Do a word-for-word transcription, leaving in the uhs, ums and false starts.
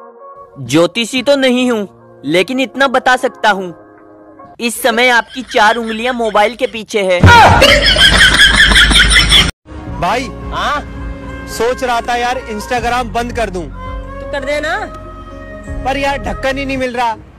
ज्योतिषी तो नहीं हूँ, लेकिन इतना बता सकता हूँ, इस समय आपकी चार उंगलियां मोबाइल के पीछे है। भाई हाँ सोच रहा था यार इंस्टाग्राम बंद कर दूं। तो कर देना। पर यार ढक्कन ही नहीं मिल रहा।